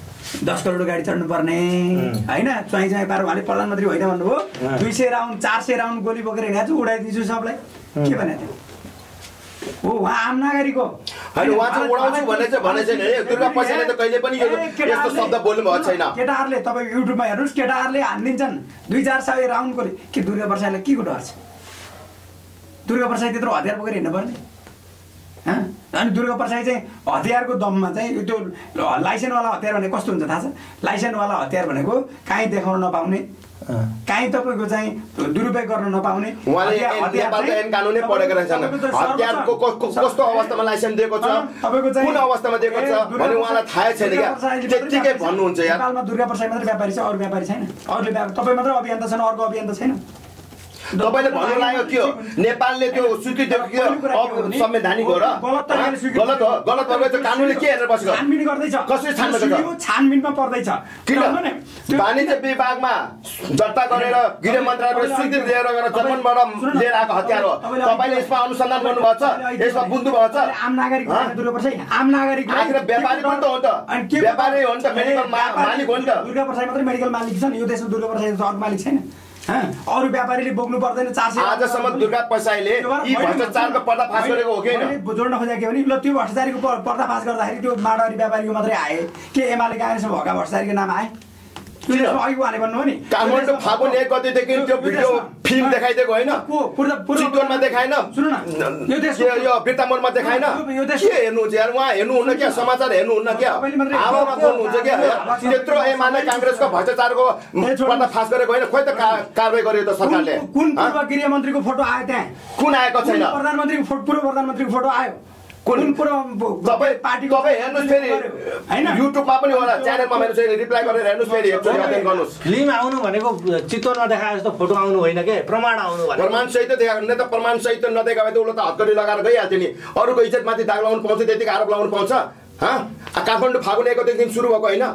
10 करोड गाडी चढ्नु पर्ने होइन चुवाई चुवाई पार उहाँले प्रधानमन्त्री होइन भन्नुभयो 200 राउन्ड 400 राउन्ड गोली बोकेर हिँडेको छु उडाइदिन्छु सबलाई के भनेको थियो हो उहाँ आम नागरिक हो हैन उहाँ चाहिँ उडाउँछु भन्ने चाहिँ भने छैन है दुर्गा पसाईले त कहिले पनि यस्तो शब्द बोल्नु भएको छैन केटाहरूले तपाईँ युट्युबमा हेर्नुहोस् केटाहरूले हान्दिन्छन् 2-400 राउन्ड गोली के दुर्गा पसाईले के डर छ दुर्गा पसाई त्यत्रो हतियार बोकेर हिँड्नु पर्ने अनि दुर्गा पसाई चाहिँ हतियारको दममा चाहिँ त्यो लाइसेन्सवाला हतियार भनेको कस्तो हुन्छ थाहा छ लाइसेन्सवाला हतियार भनेको काहीँ देखाउन नपाउने काहीँ तपाईँको चाहिँ दुरुपयोग गर्न नपाउने कानुनै पढेको रहेछन् हतियारको कस्तो अवस्थामा लाइसेन्स दिएको छ तपाईँको चाहिँ कुन अवस्थामा दिएको छ भने उहाँलाई थाहै छैन क्या त्यतिकै भन्नुहुन्छ यार नेपालमा दुर्गा पसाई मात्रै व्यापारी छ अरू व्यापारी छैन अरूले तपाईँ मात्र अभियन्ता छैन अर्को अभियन्ता छैन तपाईले भन्नु लाग्यो के हो नेपालले त्यो स्वीकृति संवैधानिक हो र गलत हो गलत भएको चाहिँ कानुनले के हेरेर बसेको छानबिन गर्दैछ कसरी छानबिन छानबिनमा पर्दैछ किनभने वाणिज्य विभागमा दर्ता गरेर गृह मन्त्रालयबाट स्वीकृति लिएर गएर जर्मनबाट लिएर आएको हतियार हो तपाईले यसमा अनुसन्धान गर्नुभएको छ यसमा बुझ्नु भएको छ आम नागरिक दुर्गा पसाई आम नागरिक आखिर व्यापारी पनि त हो नि त व्यापारी हो नि त मेडिकल मालिक हो नि त दुर्गा पसाई मात्रै मेडिकल मालिक छ नि यो देशमा दुर्गा पसाई अरू मालिक छैन अरू व्यापारीले बोक्नु पर्दैन 400 आजसम्म दुर्गा पसाईले यी भ्रष्टाचारको पर्दाफास गरेको हो कि हैन जोड्न खोजेको के भने ल त्यो भ्रष्टाचारीको पर्दाफास गर्दाखेरि त्यो माडवारी व्यापारीको मात्रै आए के एमाले कांग्रेसमा भएका भ्रष्टाचारीको नाम आए अघि उहाँले भन्नुभयो नि काठमाडौँ फागुन 1 गतेदेखि त्यो भिडियो फिल्म देखाइदिएको होइन चितवनमा देखाएन यो बिर्तामोडमा देखाएन के हेर्नुहुन्छ यार उहाँ हेर्नुहुन्न क्या समाचार हेर्नुहुन्न क्या आवामा बोल्नुहुन्छ क्या त्यत्रो एमाले काङ्ग्रेसको भ्रष्टाचारको पर्दाफास गरेको होइन खोइ त कारबाही गर्यो त सरकारले कुन पूर्व गृह मन्त्रीको फोटो आयो त्यहाँ कुन आएको छैन पूर्व प्रधानमन्त्रीको फोटो आयो कुन पार्टीको हेर्नुहोस् फेरि युट्युबमा पनि होला च्यानलमा हेर्नुहोस् फेरि रिप्लाई गरेर हेर्नुहोस् फेरि एकचोटि अध्ययन गर्नुहोस् फिल्म आउनु भनेको चितवनमा देखाए जस्तो फोटो आउनु होइन के प्रमाण आउनु भने प्रमाण सहित देखाएको न त प्रमाण सहित नदेखाए त उसले त हतकडी लगाएर गइहाल्थ्यो नि अरूको इज्जतमाथि दाग लगाउनु पाउँछ त्यतिकै आरोप लगाउनु पाउँछ काठमाडौँ फागुन 1 गतेदेखि सुरु भएको होइन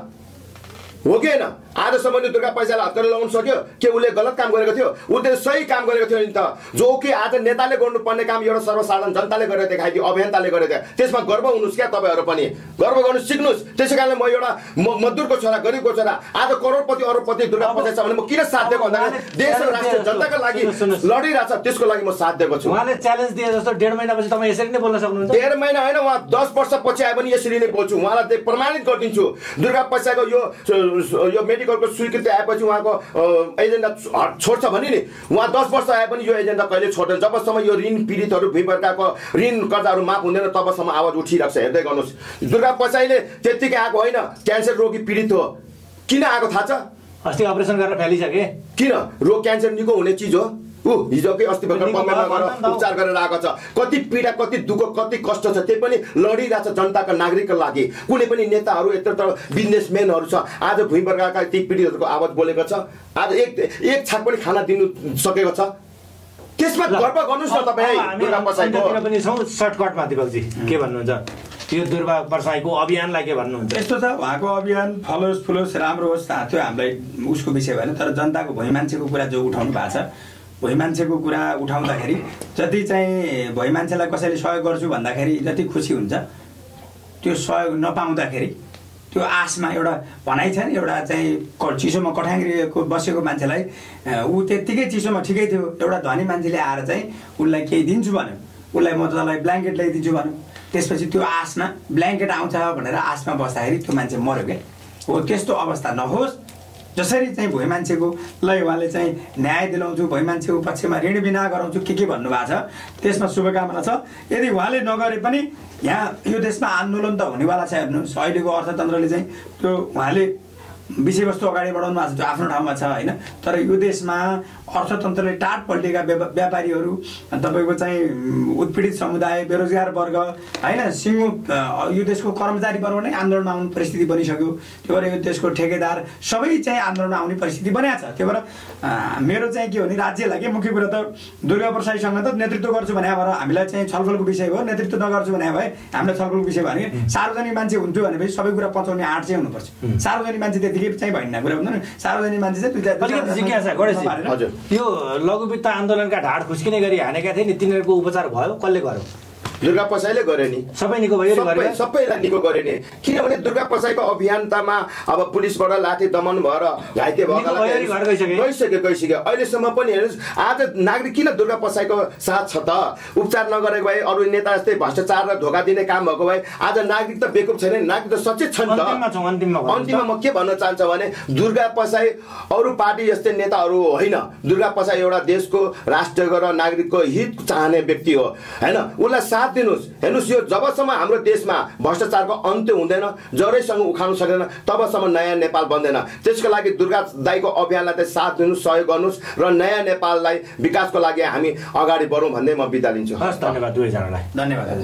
हो कि होइन आजसम्म दुर्गा पैसालाई हतकडी लगाउन सक्यो के उसले गलत काम गरेको थियो उसले सही काम गरेको थियो नि त जो कि आज नेताले गर्नुपर्ने काम एउटा सर्वसाधारण जनताले गरेर देखाइदियो अभियन्ताले गरेर त्यसमा गर्व हुनुहोस् क्या तपाईँहरू पनि गर्व गर्नु सिक्नुहोस् त्यसै कारणले म एउटा मजदुरको छोरा गरिबको छोरा आज करोडपति अरबपति दुर्गा पैसा छ भने म किन साथ दिएको भन्दाखेरि देश र राष्ट्र जनताको लागि लडिरहेछ त्यसको लागि म साथ दिएको छु उहाँले च्यालेन्ज दिए जस्तो 1.5 महिनापछि तपाईँ यसरी नै बोल्न सक्नुहुन्छ 1.5 महिना होइन उहाँ 10 वर्षपछि आए पनि यसरी नै बोल्छु उहाँलाई प्रमाणित गरिदिन्छु दुर्गा पैसाको यो मेडिकलको स्वीकृति आएपछि उहाँको एजेन्डा छोड्छ भने नि उहाँ 10 वर्ष आए पनि यो एजेन्डा कहिले छोड्दैन जबसम्म यो ऋण पीडितहरू भुइँबर्काको ऋण कर्जाहरू माफ हुँदैन तबसम्म आवाज उठिरहेको छ हेर्दै गर्नुहोस् दुर्गा पैसाले त्यत्तिकै आएको होइन क्यान्सर रोगी पीडित हो किन आएको थाहा छ अस्ति अपरेसन गरेर फ्यालिसके किन रोग क्यान्सर निको हुने चिज हो हिजोकै अस्ति भर्खर बम्बेमा गएर उपचार गरेर आएको छ कति पीडा कति दुःख कति कष्ट छ त्यही पनि लडिरहेछ जनताका नागरिकको लागि कुनै पनि नेताहरू यत्र बिजनेसम्यानहरू छ आज भुइँबर्काका ती पीडितहरूको आवाज बोलेको छ आज एक छाक पनि खाना दिनु सकेको छ त्यसमा गर्व गर्नुहोस् न तपाईँ दुर्गा पैसाको पनि छौँ सर्टकटमा दिपकजी के भन्नुहुन्छ यो दुर्गा पैसाको अभियानलाई के भन्नुहुन्छ यस्तो छ उहाँको अभियान फलोस् फुलोस् राम्रो होस् त्यो हामीलाई उसको विषय भएन तर जनताको भुइँ मान्छेको कुरा जो उठाउनु भएको छ भुइँ मान्छेको कुरा उठाउँदाखेरि जति चाहिँ भुइँ मान्छेलाई कसैले सहयोग गर्छु भन्दाखेरि जति खुसी हुन्छ त्यो सहयोग नपाउँदाखेरि त्यो आशमा एउटा भनाइ छ नि एउटा चाहिँ चिसोमा कठाङ्ग्रिएको बसेको मान्छेलाई ऊ त्यत्तिकै चिसोमा ठिकै थियो एउटा धनी मान्छेले आएर चाहिँ उसलाई केही दिन्छु भन्यो उसलाई म तँलाई ब्ल्याङ्केट ल्याइदिन्छु भन्यो त्यसपछि त्यो आशमा ब्ल्याङ्केट आउँछ भनेर आशमा बस्दाखेरि त्यो मान्छे मर्यो क्या हो त्यस्तो अवस्था नहोस् जसरी चाहिँ भुइँ मान्छेको लय उहाँले चाहिँ न्याय दिलाउँछु भुइँ मान्छेको पक्षमा ऋण बिना गराउँछु के भन्नुभएको छ त्यसमा शुभकामना छ यदि उहाँले नगरे पनि यहाँ यो देशमा आन्दोलन त हुनेवाला छ हेर्नुहोस् अहिलेको अर्थतन्त्रले चाहिँ त्यो उहाँले विषयवस्तु अगाडि बढाउनु भएको छ त्यो आफ्नो ठाउँमा छ होइन तर यो देशमा अर्थतन्त्रले टाट पल्टेका व्यापारीहरू तपाईँको चाहिँ उत्पीडित समुदाय बेरोजगार वर्ग होइन सिङ्गो यो देशको कर्मचारी वर्ग नै आन्दोलनमा आउने परिस्थिति बनिसक्यो त्यो भएर यो देशको ठेकेदार सबै चाहिँ आन्दोलनमा आउने परिस्थिति बनिएको छ त्यो भएर मेरो चाहिँ के हो भने राज्यलाई के मुख्य कुरा त दुर्गा प्रसाईसँग त नेतृत्व गर्छु भने भएर हामीलाई चाहिँ छलफलको विषय हो नेतृत्व नगर्छु भने भए हामीलाई छलफलको विषय भयो भने सार्वजनिक मान्छे हुन्छु भनेपछि सबै कुरा पचाउने आँट चाहिँ हुनुपर्छ सार्वजनिक मान्छे त्यतिकै चाहिँ भएन कुरा भन्नु सार्वजनिक मान्छे चाहिँ यो लघुवित्त आन्दोलनका ढाड खुस्किने गरी हानेका थिए नि तिनीहरूको उपचार भयो कसले गर्यो दुर्गा पैसाले गरे नि सबै निको भयो सबैलाई निको गरे नि किनभने दुर्गा पैसाको अभियानतामा अब पुलिसबाट लाठी दमन भएर घाइते गइसक्यो अहिलेसम्म पनि हेर्नुहोस् आज नागरिक किन दुर्गा पैसाको साथ छ त उपचार नगरेको भए अरू नेता जस्तै भ्रष्टाचार र धोका दिने काम भएको भए आज नागरिक त बेकुब छैन नागरिक त सचेत छ नि त अन्तिममा म के भन्न चाहन्छु भने दुर्गा पैसा अरू पार्टी जस्तै नेताहरू होइन दुर्गा पैसा एउटा देशको राष्ट्रको र नागरिकको हित चाहने व्यक्ति हो होइन उसलाई साथ दिनुहोस् हेर्नुहोस् यो जबसम्म हाम्रो देशमा भ्रष्टाचारको अन्त्य हुँदैन जरैसँग उखाल्नु सक्दैन तबसम्म नयाँ नेपाल बन्दैन त्यसको लागि दुर्गा दाइको अभियानलाई चाहिँ साथ दिनुहोस् सहयोग गर्नुहोस् र नयाँ नेपाललाई विकासको लागि हामी अगाडि बढौँ भन्दै म बिदा लिन्छु धन्यवाद दुवैजनालाई धन्यवाद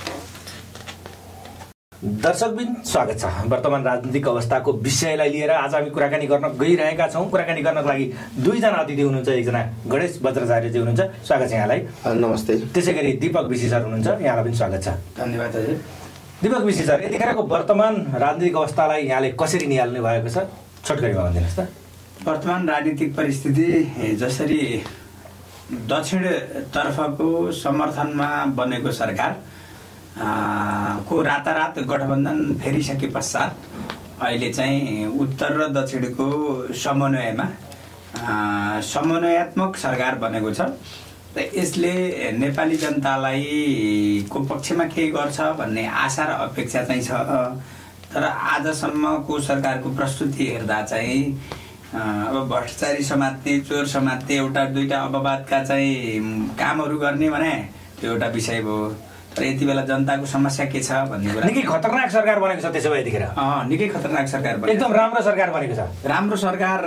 दर्शकबिन स्वागत छ वर्तमान राजनीतिक अवस्थाको विषयलाई लिएर आज हामी कुराकानी गर्न गइरहेका छौँ कुराकानी गर्नको लागि दुईजना अतिथि हुनुहुन्छ एकजना गणेश बज्राचार्यजी हुनुहुन्छ स्वागत छ यहाँलाई नमस्ते त्यसै गरी दीपक विशी सर हुनुहुन्छ यहाँलाई पनि स्वागत छ धन्यवाद दीपक विशी सर यतिखेरको वर्तमान राजनीतिक अवस्थालाई यहाँले कसरी निहाल्नु भएको छ छोटकरीमा भनिदिनुहोस् त वर्तमान राजनीतिक परिस्थिति जसरी दक्षिणतर्फको समर्थनमा बनेको सरकार को रातारात गठबन्धन फेरिसके पश्चात अहिले चाहिँ उत्तर र दक्षिणको समन्वयमा समन्वयात्मक सरकार बनेको छ र यसले नेपाली जनतालाई को पक्षमा के गर्छ भन्ने आशा र अपेक्षा चाहिँ छ तर आजसम्मको सरकारको प्रस्तुति हेर्दा चाहिँ अब भ्रष्टाचारी समात्ने, चोर समात्ने, एउटा दुईटा अपवादका चाहिँ कामहरू गर्ने भने त्यो एउटा विषय भयो। तर यति बेला जनताको समस्या के छ भन्ने कुरा निकै खतरनाक सरकार बनेको छ। त्यसो भए यतिखेर निकै खतरनाक सरकार बनेको, एकदम राम्रो सरकार बनेको छ। राम्रो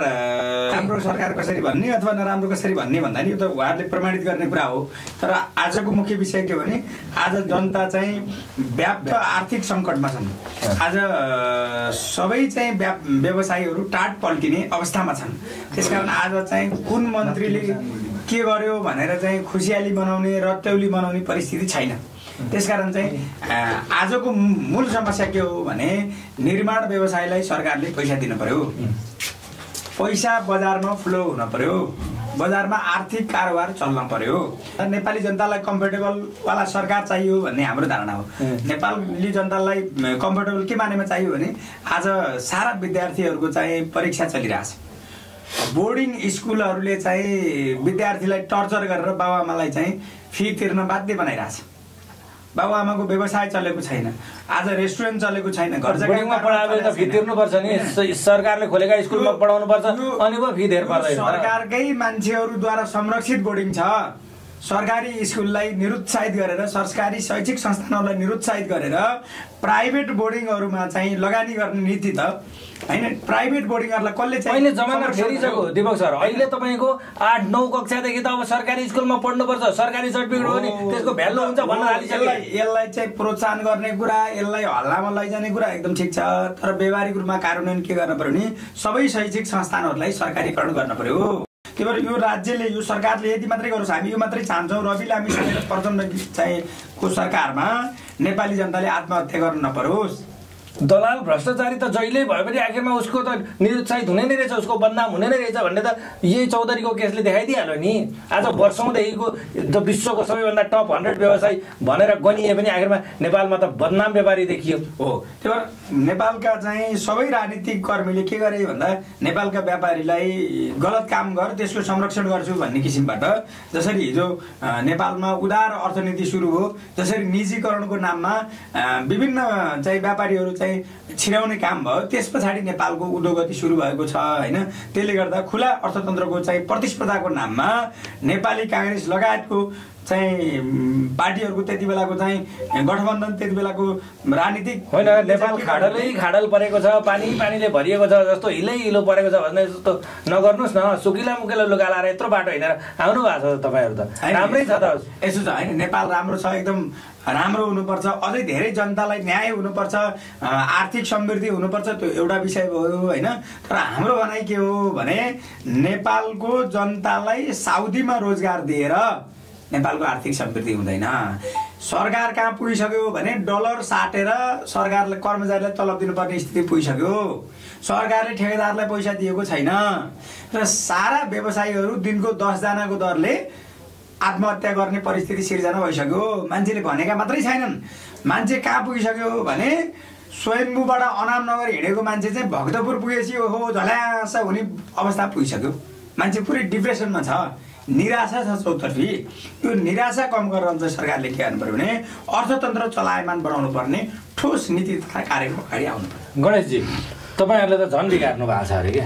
सरकार कसरी भन्ने अथवा नराम्रो कसरी भन्ने भन्दा नि यो त उहाँहरूले प्रमाणित गर्ने कुरा हो। तर आजको मुख्य विषय के भने आज जनता चाहिँ व्याप्त आर्थिक सङ्कटमा छन्। आज सबै चाहिँ व्यवसायीहरू टाट पल्टिने अवस्थामा छन्। त्यसकारण आज चाहिँ कुन मन्त्रीले के गर्यो भनेर चाहिँ खुसियाली बनाउने, रत्तौली बनाउने परिस्थिति छैन। त्यसकारण चाहिँ आजको मूल समस्या के हो भने निर्माण व्यवसायलाई सरकारले पैसा दिन पर्यो, पैसा बजारमा फ्लो हुन पर्यो, बजारमा आर्थिक कारोबार चल्न पर्यो। नेपाली जनतालाई कम्फर्टेबलवाला सरकार चाहियो भन्ने हाम्रो धारणा हो। नेपाली जनतालाई कम्फर्टेबल के मानेमा चाहियो भने आज सारा विद्यार्थीहरूको चाहिँ परीक्षा चलिरहेछ। बोर्डिङ स्कुलहरूले चाहिँ विद्यार्थीलाई टर्चर गरेर बाबुआमालाई चाहिँ फी तिर्न बाध्य बनाइरहेछ। बाबुआमाको व्यवसाय चलेको छैन, आज रेस्टुरेन्ट चलेको छैन, घर जग्गामा पढाएर त फी तिर्नुपर्छ नि। सरकारले खोलेका स्कुलमा पढाउनु पर्छ, अनि पो फी धेर पर्दैन। सरकारकै मान्छेहरूद्वारा संरक्षित बोर्डिङ छ। सरकारी स्कुललाई निरुत्साहित गरेर, सरकारी शैक्षिक संस्थानहरूलाई निरुत्साहित गरेर प्राइभेट बोर्डिङहरूमा चाहिँ लगानी गर्ने नीति त हैन। प्राइभेट बोर्डिङहरूलाई कसले चाहिँ अहिले जमाना फेरिसक्यो दीपक सर। अहिले तपाईको 8-9 कक्षादेखि त अब सरकारी स्कुलमा पढ्नुपर्छ, सरकारी सर्टिफिकेट हो नि त्यसको भ्यालु हुन्छ भन्न थालिसक्यो। यसलाई चाहिँ प्रोत्साहन गर्ने कुरा, यसलाई हल्लामा लैजाने कुरा एकदम ठिक छ। तर व्यावहारिक रूपमा कार्यान्वयन के गर्न पर्यो नि सबै शैक्षिक संस्थानहरूलाई सरकारीकरण गर्न पर्यो। त्यही भएर यो राज्यले, यो सरकारले यति मात्रै गरोस्। हामी यो मात्रै चाहन्छौँ रवि लामी समेत प्रचण्ड चाहिँ को सरकारमा नेपाली जनताले आत्महत्या गर्न नपरोस्। दलाल भ्रष्टाचारी त जहिले भयो भने आखिरमा उसको त निरुत्साहित हुने नै रहेछ, उसको बदनाम हुने नै रहेछ भन्ने त यही चौधरीको केसले देखाइदिइहाल्यो नि। आज वर्षौँदेखिको विश्वको सबैभन्दा टप 100 व्यवसायी भनेर गनिए पनि आखिरमा नेपालमा त बदनाम व्यापारी देखियो हो। त्यही भएर नेपालका चाहिँ सबै राजनीतिक कर्मीले के गरे भन्दा नेपालका व्यापारीलाई गलत काम गर त्यसको संरक्षण गर्छु भन्ने किसिमबाट जसरी हिजो नेपालमा उदार अर्थनीति सुरु हो, जसरी निजीकरणको नाममा विभिन्न चाहिँ व्यापारीहरू छिराउने काम भयो, त्यस पछाडि नेपालको उद्योगति सुरु भएको छ हैन। त्यसले गर्दा खुला अर्थतन्त्रको चाहिँ प्रतिस्पर्धाको नाममा नेपाली कांग्रेस लगायतको चाहिँ पार्टीहरूको त्यति बेलाको चाहिँ गठबन्धन, त्यति बेलाको राजनीतिक होइन नेपाल खाडलै खाडल परेको छ, पानीले भरिएको छ जस्तो हिलै हिलो परेको छ भन्ने जस्तो नगर्नुहोस् न। सुकिला मुकिला लुगा लाएर यत्रो बाटो हिँडेर आउनु भएको छ तपाईँहरू त राम्रै छ त। यसो छ होइन, नेपाल राम्रो छ, एकदम राम्रो हुनुपर्छ, अझै धेरै जनतालाई न्याय हुनुपर्छ, आर्थिक समृद्धि हुनुपर्छ, त्यो एउटा विषय भयो होइन। तर हाम्रो भनाइ के हो भने नेपालको जनतालाई साउदीमा रोजगार दिएर नेपालको आर्थिक समृद्धि हुँदैन। सरकार कहाँ पुगिसक्यो भने डलर साटेर सरकारले कर्मचारीलाई तलब दिनुपर्ने स्थिति पुगिसक्यो। सरकारले ठेकेदारलाई पैसा दिएको छैन र सारा व्यवसायीहरू दिनको 10 जनाको दरले आत्महत्या गर्ने परिस्थिति सिर्जना भइसक्यो। मान्छेले भनेका मात्रै छैनन्, मान्छे कहाँ पुगिसक्यो भने स्वयम्भूबाट अनाम नगर हिँडेको मान्छे चाहिँ भक्तपुर पुगेपछि ओहो झल्यास हुने अवस्था पुगिसक्यो। मान्छे पुरै डिप्रेसनमा छ, निराशा छ चौतर्फी। यो निराशा कम गर्न चाहिँ सरकारले के गर्नु पर्यो भने अर्थतन्त्र चलायमान बनाउनु पर्ने ठोस नीति तथा कार्यक्रम अगाडि आउनु पर्यो। गणेशजी तपाईँहरूले त झन् बिगार्नु भएको छ अरे क्या।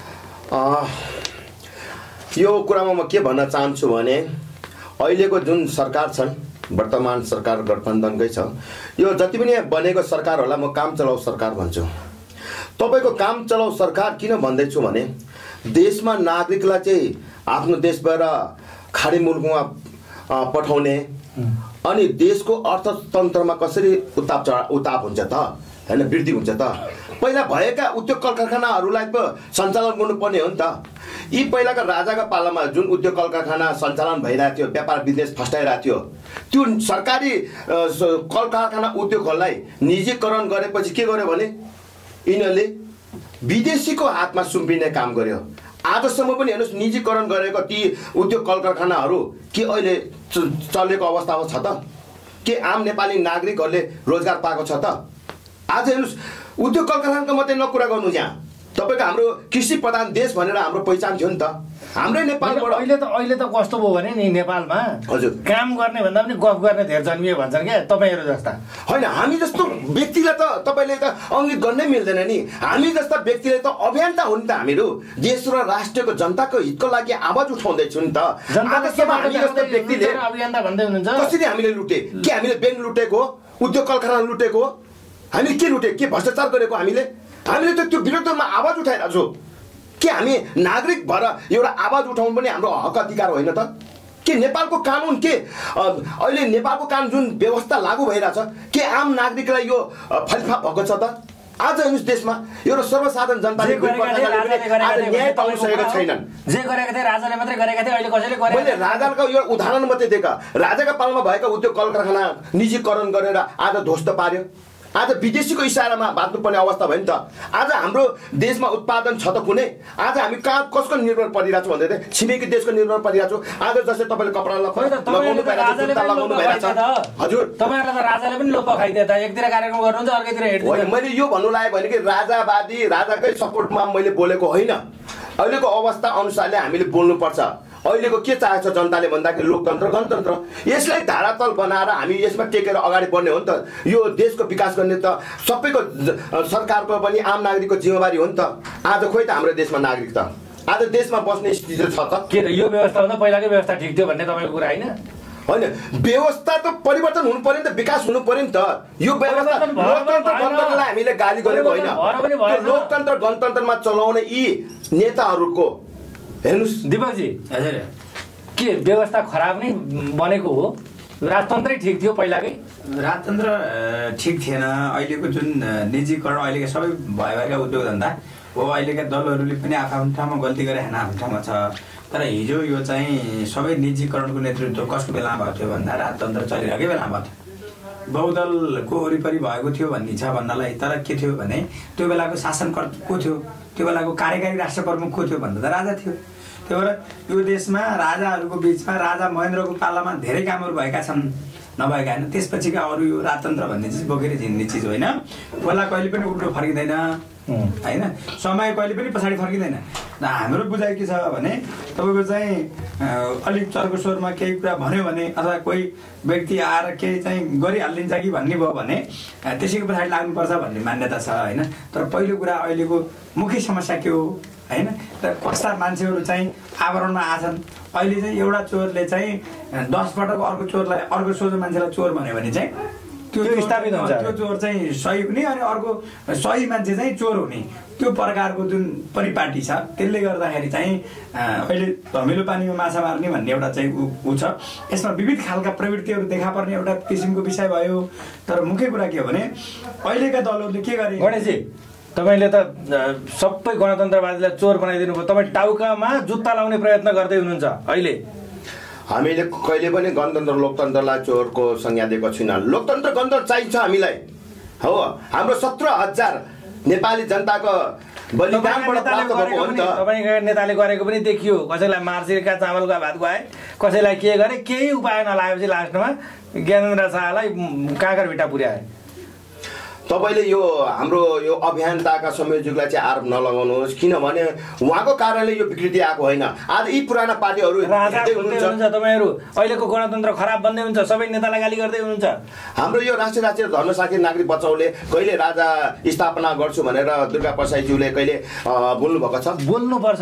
यो कुरामा म के भन्न चाहन्छु भने अहिलेको जुन सरकार छन्, वर्तमान सरकार गठबन्धनकै छ, यो जति पनि बनेको सरकारहरूलाई म काम चलाउ सरकार भन्छु। तपाईँको काम चलाउ सरकार किन भन्दैछु भने देशमा नागरिकलाई चाहिँ आफ्नो देशबाट खाडी मुलुकमा पठाउने अनि देशको अर्थतन्त्रमा कसरी उताप हुन्छ त हैन, वृद्धि हुन्छ त। पहिला भएका उद्योग कल कारखानाहरूलाई पो सञ्चालन गर्नुपर्ने हो नि त। यी पहिलाका राजाका पालामा जुन उद्योग कल कारखाना सञ्चालन भइरहेको थियो, व्यापार बिजनेस फस्टाइरहेको थियो, त्यो सरकारी कल कारखाना उद्योगहरूलाई निजीकरण गरेपछि के गर्यो भने यिनीहरूले विदेशीको हातमा सुम्पिने काम गर्यो। आजसम्म पनि हेर्नुहोस् निजीकरण गरेको ती उद्योग कल कारखानाहरू के अहिले चलेको अवस्थामा छ त? के आम नेपाली नागरिकहरूले रोजगार पाएको छ त? आज हेर्नुहोस् उद्योग कल कारखानाको मात्रै नकुरा गर्नु, यहाँ तपाईँको हाम्रो कृषि प्रधान देश भनेर हाम्रो पहिचान थियो नि त हाम्रै नेपालबाट। अहिले त कस्तो भयो भने नि नेपालमा हजुर काम गर्ने भन्दा पनि गफ गर्ने धेरै जन्मियो भन्छन् क्या तपाईँहरू जस्ता। होइन हामी जस्तो व्यक्तिलाई त तपाईँले त अङ्गित गर्नै मिल्दैन नि। हामी जस्ता व्यक्तिले त अभियन्ता हो नि त हामीहरू। देश र राष्ट्रको जनताको हितको लागि आवाज उठाउँदैछौँ नि त। हामी जस्तो व्यक्तिले अभियन्ता भन्दै हुनुहुन्छ कसरी हामीले लुटे? के हामीले ब्याङ्क लुटेको, उद्योग कल कारखाना लुटेको, हामीले के लुटे, के भ्रष्टाचार गरेको? हामीले त त्यो विरुद्धमा आवाज उठाइरहेको छौँ। के हामी नागरिक भएर एउटा आवाज उठाउनु पनि हाम्रो हक अधिकार होइन त? के नेपालको कानुन के अहिले नेपालको कानुन जुन व्यवस्था लागू भइरहेछ के आम नागरिकलाई यो फलिफा भएको छ त? आज हेर्नुहोस् देशमा एउटा सर्वसाधारण जनताले न्याय पाउन सकेका छैनन्। जे गरेका थिए राजाले मात्रै गरेका थिए, अहिले कसैले गरेन। मैले राजाको यो उदाहरण मात्रै दिएका। राजाका पालामा भएका उद्योग कल कारखाना निजीकरण गरेर आज ध्वस्त पार्यो। आज विदेशीको इसारामा बाँच्नुपर्ने अवस्था भयो नि त। आज हाम्रो देशमा उत्पादन छ त कुनै? आज हामी कहाँ कसको निर्भर परिरहेको छौँ भन्दै थिएँ? छिमेकी देशको निर्भर परिरहेको छौँ। आज जस्तै तपाईँले कपडा लगाउनु भइरहेको छ। हजुर तपाईँहरूलाई त राजाले पनि लोप खाइदिए त। एकतिर कार्यक्रम गर्नुहुन्छ, अर्कैतिर हेर्नु। मैले यो भन्नु लाग्यो भने कि राजावादी राजाकै सपोर्टमा मैले बोलेको होइन। अहिलेको अवस्था अनुसारले हामीले बोल्नुपर्छ। अहिलेको के चाहेको छ जनताले भन्दाखेरि लोकतन्त्र गणतन्त्र। यसलाई धारातल बनाएर हामी यसमा टेकेर अगाडि बढ्ने हो नि त। यो देशको विकास गर्ने त सबैको सरकारको पनि आम नागरिकको जिम्मेवारी हो नि त। आज खोइ त हाम्रो देशमा नागरिक त आज देशमा बस्ने स्थिति छ त? के यो व्यवस्था भन्दा पहिलाकै व्यवस्था ठिक थियो भन्ने तपाईँको कुरा होइन? होइन, व्यवस्था त परिवर्तन हुनु पर्यो नि त, विकास हुनु पर्यो नि त। यो व्यवस्था लोकतन्त्र गणतन्त्रलाई हामीले गाली गरेको होइन। लोकतन्त्र गणतन्त्रमा चलाउने यी नेताहरूको हेर्नुहोस् दिपकजी, हजुर के व्यवस्था खराब नै बनेको हो? राजतन्त्रै ठिक थियो पहिलाकै? राजतन्त्र ठिक थिएन। अहिलेको जुन निजीकरण अहिलेका सबै भएका उद्योग धन्दा हो, अहिलेका दलहरूले पनि आफ्नो ठाउँमा गल्ती गरे होइन, आफ्नो ठाउँमा छ। तर हिजो यो चाहिँ सबै निजीकरणको नेतृत्व कसको बेलामा भएको थियो भन्दा राजतन्त्र चलिरहेकै बेलामा थियो। बहुदलको वरिपरि भएको थियो भन्ने छ भन्नलाई। तर के थियो भने त्यो बेलाको शासनकर्ता को थियो, त्यो बेलाको कार्यकारी राष्ट्र प्रमुख को थियो भन्दा त राजा थियो। त्यही भएर यो देशमा राजाहरूको बिचमा राजा महेन्द्रको पालामा धेरै कामहरू भएका छन्, नभएका होइन। त्यसपछिका अरू यो राजतन्त्र भन्ने चिज बोकेर हिँड्ने चिज होइन। खोला कहिले पनि उल्टो फर्किँदैन होइन, समय कहिले पनि पछाडि फर्किँदैन। हाम्रो बुझाइ के छ भने तपाईँको चाहिँ अलिक चर्को स्वरमा केही कुरा भन्यो भने अथवा कोही व्यक्ति आएर केही चाहिँ गरिहालिन्छ कि भन्ने भयो भने त्यसैको पछाडि लाग्नुपर्छ भन्ने मान्यता छ होइन। तर पहिलो कुरा अहिलेको मुख्य समस्या के हो होइन, तर कस्ता मान्छेहरू चाहिँ आवरणमा आछन्। अहिले चाहिँ एउटा चोरले चाहिँ 10 पटक अर्को सोझो मान्छेलाई चोर भन्यो भने चाहिँ त्यो स्थापित हुन्छ। त्यो चोर चाहिँ सही हुने अनि अर्को सही मान्छे चाहिँ चोर हुने, त्यो प्रकारको जुन परिपाटी छ। त्यसले गर्दाखेरि चाहिँ अहिले धमिलो पानीमा माछा मार्ने भन्ने एउटा चाहिँ ऊ छ। यसमा विविध खालका प्रवृत्तिहरू देखा पर्ने एउटा किसिमको विषय भयो। तर मुख्य कुरा के हो भने अहिलेका दलहरूले के गरे? गणेशजी, तपाईँले त सबै गणतन्त्रवादीलाई चोर बनाइदिनु भयो। तपाईँ टाउकामा जुत्ता लाउने प्रयत्न गर्दै हुनुहुन्छ अहिले। हामीले कहिले पनि गणतन्त्र लोकतन्त्रलाई चोरको संज्ञा दिएको छैन। लोकतन्त्र गणतन्त्र चाहिन्छ हामीलाई हो। हाम्रो 17,000 नेपाली जनताको बलिदानबाट प्राप्त भएको हो नि त। तपाईँको नेताले गरेको पनि देखियो। कसैलाई मार्सीका चामलका भात खुवाए, कसैलाई के गरे, केही उपाय नलागेपछि लास्टमा ज्ञानेन्द्र शाहलाई काँकर भिट्टा पुर्याए। तपाईँले यो हाम्रो यो अभियन्ताका संयोजकलाई चाहिँ आरोप नलगाउनुहोस्, किनभने उहाँको कारणले यो विकृति आएको होइन। आज यी पुराना पार्टीहरू तपाईँहरू अहिलेको गणतन्त्र खराब भन्दै हुन्छ, सबै नेतालाई गाली गर्दै हुनुहुन्छ। हाम्रो यो राष्ट्रिय धर्मसाक्षी नागरिक बचाउले कहिले राजा स्थापना गर्छु भनेर दुर्गा प्रसाईज्यूले कहिले बोल्नु भएको छ? बोल्नुपर्छ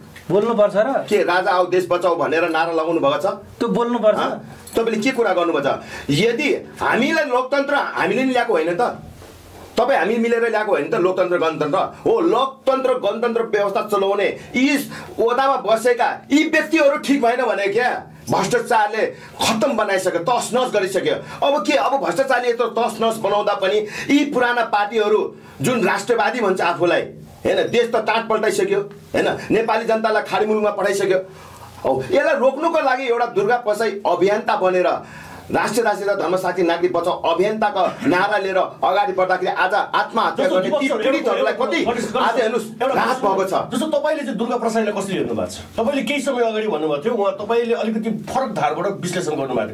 र के राजा आऊ देश बचाऊ भनेर नारा लगाउनु भएको छ? त्यो बोल्नुपर्छ। तपाईँले के कुरा गर्नुभएको छ? यदि हामीलाई लोकतन्त्र हामीले नि ल्याएको होइन त, तपाईँ हामी मिलेर ल्याएको होइन त लोकतन्त्र गणतन्त्र हो। लोकतन्त्र गणतन्त्र व्यवस्था चलाउने यी ओदामा बसेका यी व्यक्तिहरू ठिक भएन भने क्या भ्रष्टाचारले खत्तम बनाइसक्यो, तस नस गरिसक्यो। अब के, अब भ्रष्टाचारले यत्रो तस नस बनाउँदा पनि यी पुराना पार्टीहरू जुन राष्ट्रवादी भन्छ आफूलाई होइन, देश त टाँट पल्टाइसक्यो होइन, नेपाली जनतालाई खाडी मुलुकमा पठाइसक्यो। हो, यसलाई रोक्नुको लागि एउटा दुर्गा प्रसाई अभियन्ता बनेर राष्ट्रिय धर्मसाक्षी नागरिक बचाउ अभियन्ताको नारा लिएर अगाडि बढ्दाखेरि आज आत्महत्या गर्ने ती पीडितहरूलाई कति आज हेर्नुहोस् राहत भएको छ। जस्तो तपाईँले चाहिँ दुर्गा प्रसाईलाई कसरी हेर्नु भएको छ? तपाईँले केही समय अगाडि भन्नुभएको थियो, उहाँ तपाईँले अलिकति फरक धारबाट विश्लेषण गर्नुभएको थियो।